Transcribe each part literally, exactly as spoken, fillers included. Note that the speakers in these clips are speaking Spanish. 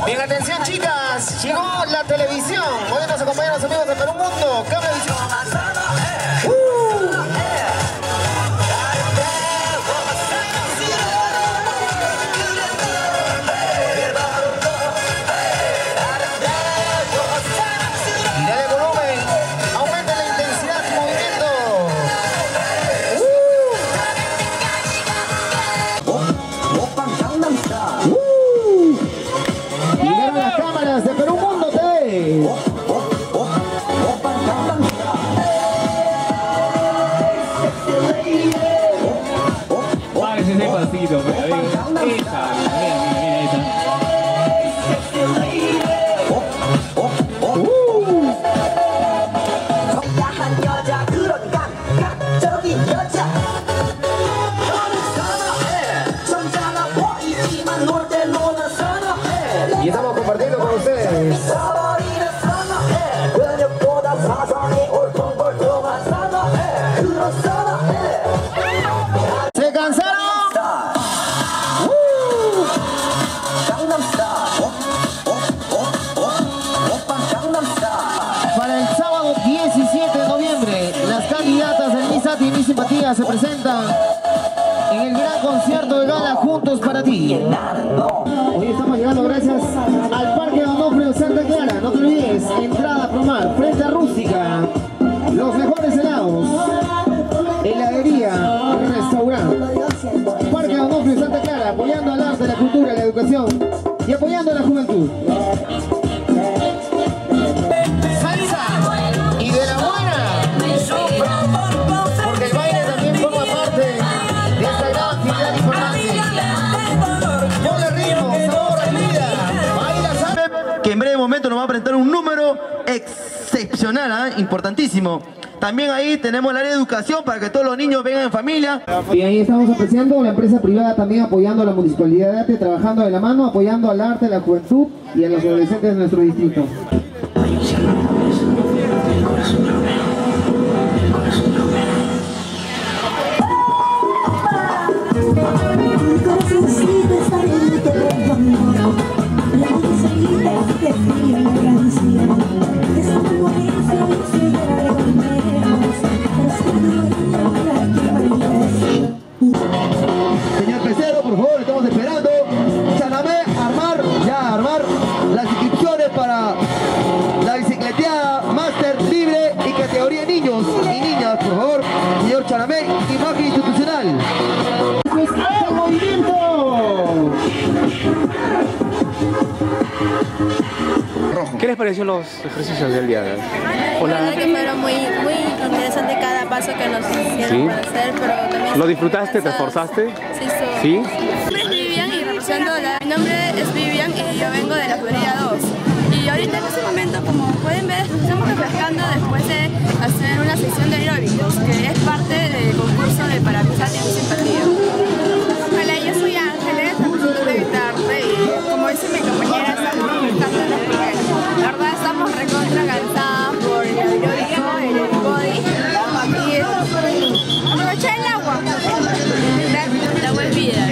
Bien, atención chicas, llegó la televisión. Podemos acompañar a los amigos de Perú Mundo. Cablevisión. Uh. Y dale volumen, aumenta la intensidad del movimiento. Uh. Uh. Llegaron las cámaras de Perú Mundo T V. Ese pasito, pero esa, mira, mira, mira esa. Y estamos compartiendo con ustedes. ¿Se cansaron? Uh. Para el sábado diecisiete de noviembre, las candidatas del Misati y Mi Simpatía se presentan en el gran concierto de gala Juntos para Ti. Hoy estamos llegando gracias al Parque Donofrio Santa Clara. No te olvides, entrada a Promar, frente a Rústica, los mejores helados, heladería, restaurante. Parque Donofrio Santa Clara, apoyando al arte, la cultura, la educación y apoyando a la juventud. Salsa y de la buena, porque el baile también forma parte de esta gran actividad importante. Ponle ritmo, sabor a vida, baila, sabe. Que en breve momento nos va a presentar un número excepcional, ¿eh? Importantísimo. También ahí tenemos el área de educación para que todos los niños vengan en familia. Y ahí estamos apreciando la empresa privada también apoyando a la Municipalidad de Arte, trabajando de la mano, apoyando al arte, a la juventud y a los adolescentes de nuestro distrito. Señor Pecero, por favor, estamos esperando. Chanamé, armar, ya armar las inscripciones para la bicicleteada máster libre y categoría niños y niñas, por favor. Señor Chanamé, imagen institucional. ¡El movimiento! ¿Qué les pareció los ejercicios del día de hoy? La verdad que fueron muy, muy interesante cada paso que nos hicieron ¿Sí? para hacer, pero también... ¿Lo disfrutaste? ¿Te esforzaste? Sí, so. ¿Sí? Mi nombre es Vivian y represento la... Mi nombre es Vivian y yo vengo de la Florida dos. Y ahorita en este momento, como pueden ver, estamos refrescando después de hacer una sesión de aeróbicos, que es parte del concurso de para Misati y Mi Simpatía. Hola, yo soy Ángeles, represento de guitarra y como dice mi compañera, estamos refrescando en los primeros. La verdad estamos recontra cansadas por el aeróbico, el body y aprovechar el agua. El agua es vida.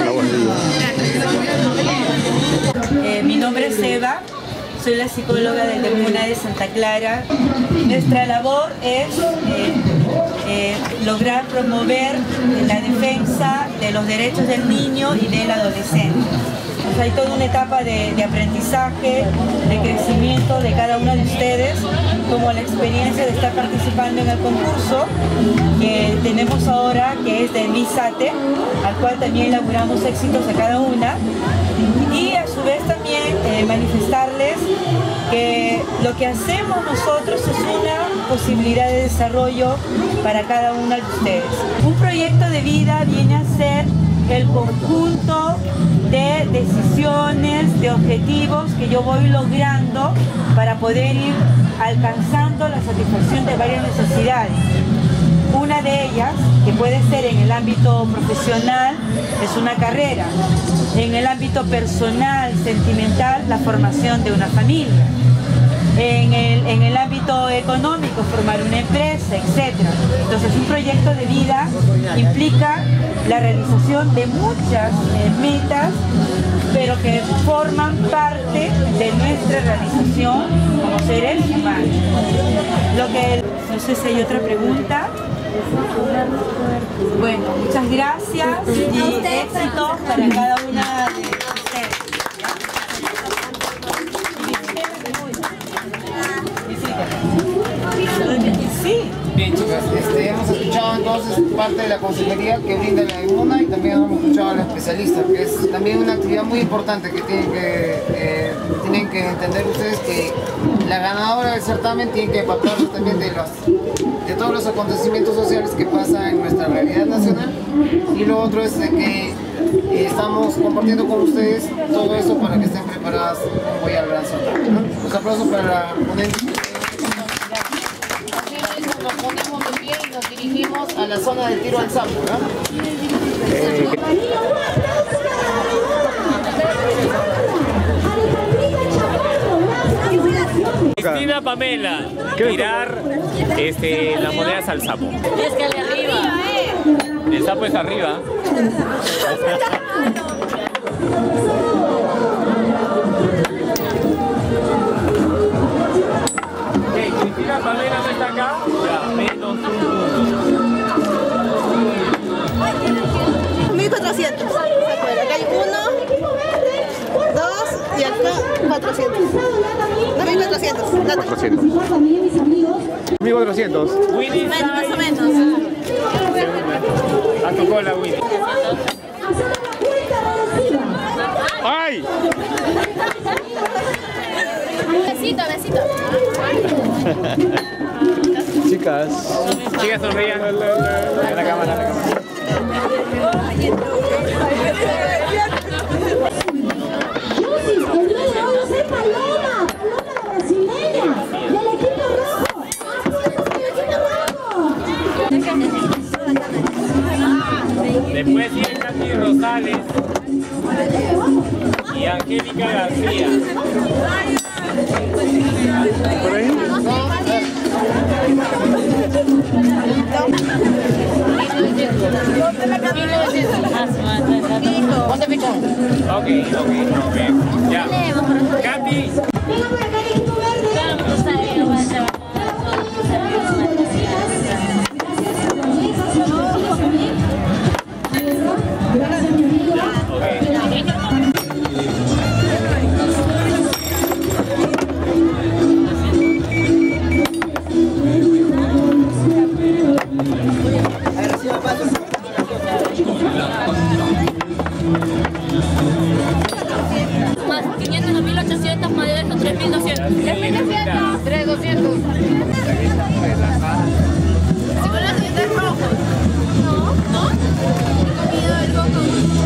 Eh, mi nombre es Eva, soy la psicóloga de la Comuna de Santa Clara. Nuestra labor es eh, eh, lograr promover la defensa de los derechos del niño y del adolescente. O sea, hay toda una etapa de, de aprendizaje, de crecimiento de cada uno de ustedes, como la experiencia de estar participando en el concurso que tenemos ahora, que es de Misate, al cual también elaboramos éxitos a cada una. Y a su vez también eh, manifestarles que lo que hacemos nosotros es una posibilidad de desarrollo para cada uno de ustedes. Un proyecto de vida viene a ser el conjunto de decisiones, de objetivos que yo voy logrando para poder ir alcanzando la satisfacción de varias necesidades. Una de ellas, que puede ser en el ámbito profesional, es una carrera. En el ámbito personal, sentimental, la formación de una familia. en el, en el ámbito económico, formar una empresa, etcétera. Entonces, un proyecto de vida implica la realización de muchas eh, metas, pero que forman parte de nuestra realización como seres humanos. Lo que, no sé si hay otra pregunta. Bueno, muchas gracias y éxitos para cada una de ustedes. Sí. Bien, chicas, este, hemos escuchado entonces parte de la consejería que brinda la IMUNA y también hemos escuchado a la especialista, que es también una actividad muy importante que tienen que, eh, tienen que entender ustedes que la ganadora del certamen tiene que empaparse también de, los, de todos los acontecimientos sociales que pasan en nuestra realidad nacional, y lo otro es de que eh, estamos compartiendo con ustedes todo eso para que estén preparadas como voy al gran certamen, ¿no? Un aplauso para la ponente. Nos ponemos de pie y nos dirigimos a la zona del tiro al sapo, ¿no? Eh, Cristina Pamela, tirar este, las monedas al sapo. Y es que al de arriba. El sapo es arriba. Cristina Pamela no está acá. Ya, menos un punto. mil cuatrocientos. Acá hay uno, dos y acá cuatrocientos. No, mil cuatrocientos. cuatrocientos. mil cuatrocientos. Winnie Más o menos. a tu cola, Winnie. ¡Ay! Besito, besito. Chicas. Chicas, sonrían. A la cámara, a la cámara. Después sigue Katy Rosales y Angélica García. ¿Por ahí? ¿Dónde picó? Ok, ok, ok. Ya. Katy. Más quinientos, dos mil ochocientos, más de eso, tres mil doscientos. tres mil doscientos. tres mil doscientos. Si con los dientes rojos. No, no. He comido el coco.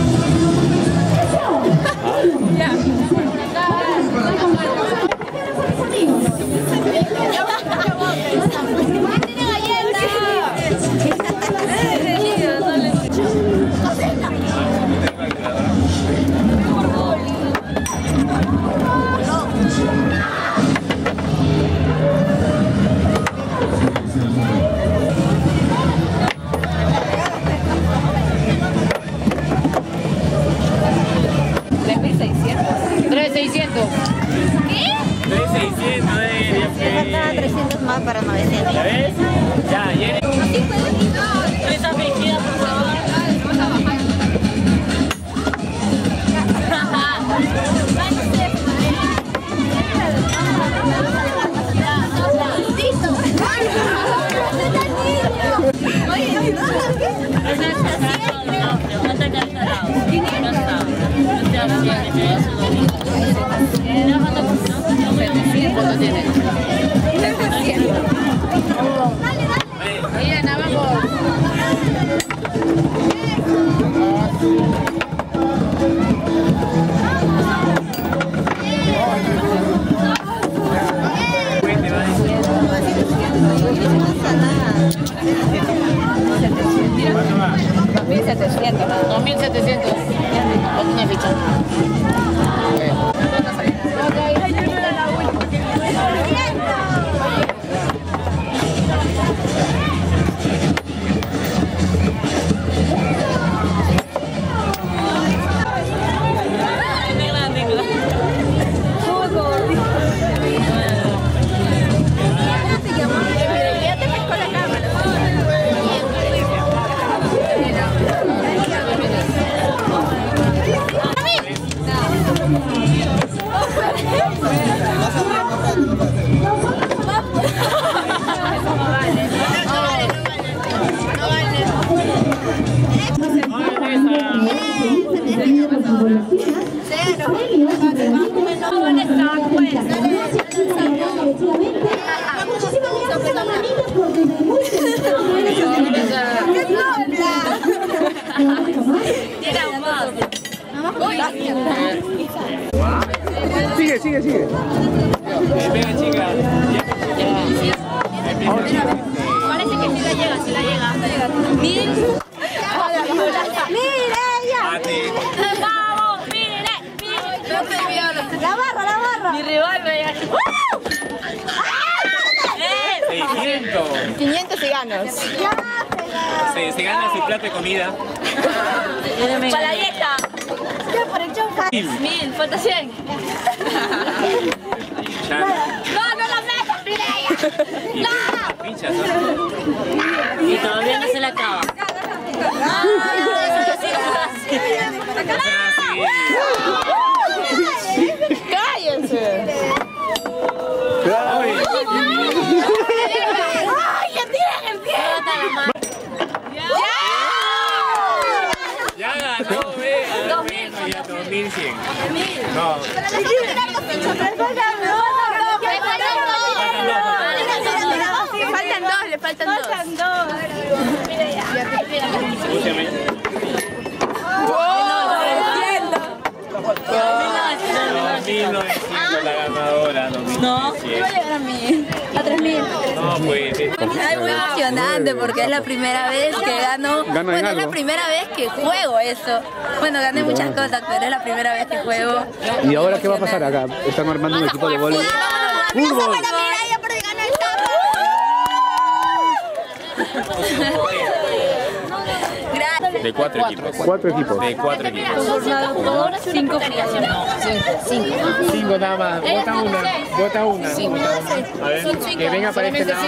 Ya. ¡Tiene galletas! tres mil seiscientos. tres mil seiscientos. ¿Qué? tres mil seiscientos, eh. Falta trescientos más para novecientos. ¿Ya ves? Ya, Jenny. Esa fingida, por favor. Vamos a bajar. Mariana, vamos. dos mil setecientos. dos mil setecientos. Ponte una ficha. Sigue, sigue, sigue. Venga, chica. Parece que sí la llega, sí la llega. Mil. ¡Mira ella! ¡Vamos! ¡Mire! ¡Mire! La barra, la barra. Mi rival me llega. seiscientos. quinientos y ganas. Se, se gana su plato de comida. Para la dieta. Ya por el chonja. Mil. Mil, falta cien. Ya. No, no lo metas, Mireia. Y No. pinchas, ¿no? Y todavía no se la acaba. ¡Cállense! Ay. ¡Ay, ya tienen el pie! Ya ganó, ve. Dos mil. Bueno, ya dos mil cien. No. Faltan dos, le faltan dos. Faltan dos. Escúchame. mil novecientos la ganadora, dos mil novecientos. A mí. A tres mil. No, pues. Es muy emocionante porque es la primera vez que gano. Gana en Bueno, es algo. la primera vez que juego eso. Bueno, gané muchas cosas, pero es la primera vez que juego. ¿Y ahora qué va a pasar acá? Están armando un equipo de vóley. ¡Fútbol! De cuatro equipos. Cuatro equipos. De cuatro equipos. Cinco. Cinco nada más. Vota una. Vota una. A ver. Que venga para este lado.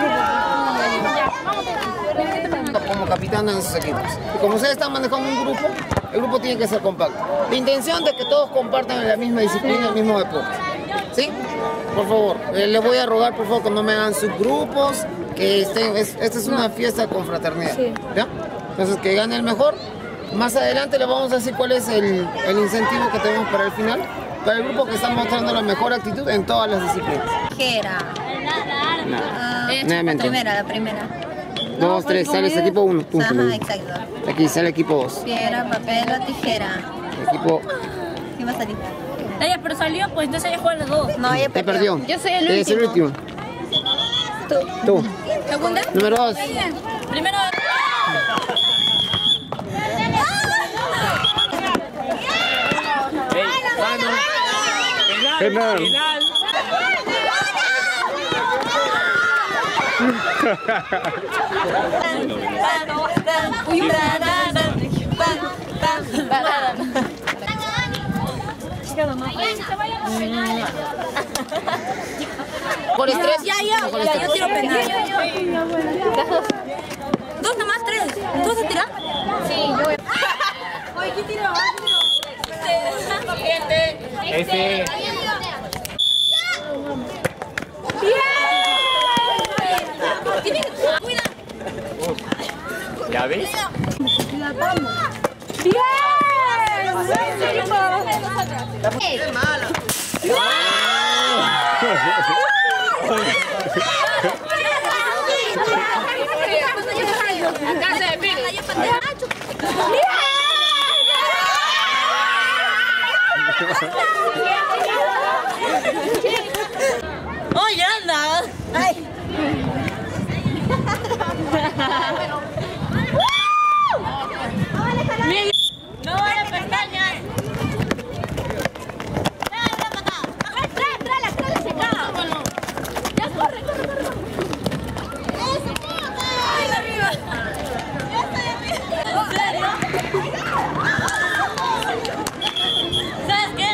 Como capitán en sus equipos. Y como ustedes están manejando un grupo, el grupo tiene que ser compacto. La intención de que todos compartan la misma disciplina, el mismo deporte. ¿Sí? Por favor, eh, les voy a rogar por favor que no me hagan subgrupos, que estén, es, esta es una fiesta con fraternidad. ¿Ya? Entonces que gane el mejor. Más adelante les vamos a decir cuál es el, el incentivo que tenemos para el final, para el grupo que está mostrando la mejor actitud en todas las disciplinas. Tijera. Ah, Nuevamente. primera, la primera. Dos, tres, sale ese equipo uno. Punto. Ajá, exacto. Aquí sale equipo dos. Piedra, papel o tijera. Equipo ¿Quién va a salir? Ella, pero salió, pues entonces ella juega los dos. No, ella te perdió. Yo soy el Es el último. último. Tú. ¿Segunda? Número dos. Primero. Penal. Penal. Penal. Por estrés. Ya, ya, Por ya, estrés. yo tiro penal. Dos nomás, tres. ¿Tú vas a tirar? Sí, yo voy. Oye, ¿quién tiró? Ese. Tiene que cuidar. ¿Ya ves? Acá se define. ¡Oye, anda! ¡Ay! No vale pestañas. Ya corre, corre, corre. Ay, arriba. Ya estoy arriba. ¿En serio? ¿Sabes qué?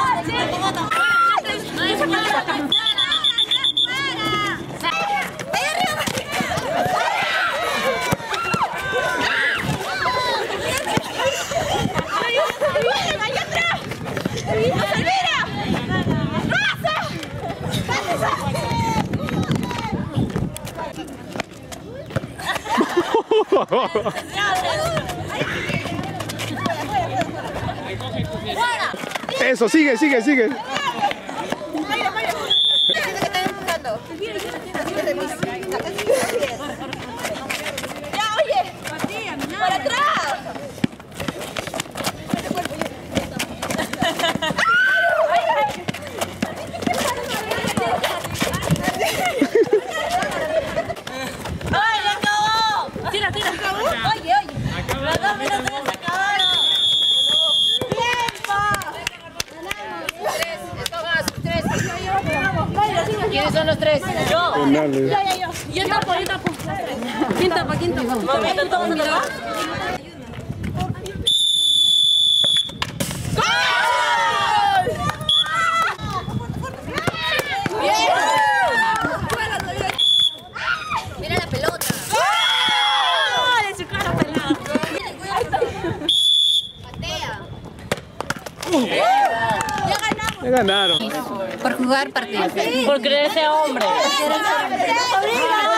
No es nada. Eso, sigue, sigue, sigue. Ya, oye. Para atrás. ¿Quiénes son los tres? Yo. Dale. Yo, yo, yo. Yo tapo, yo tapo. ¿Quién tapa? ¿Quién tapa? Momento, todos a tapar. Mira la pelota. ¡De su cara pelada! Patea. ¡Ya ganamos! Ya ganaron. Por jugar partidos. Por creerse hombre.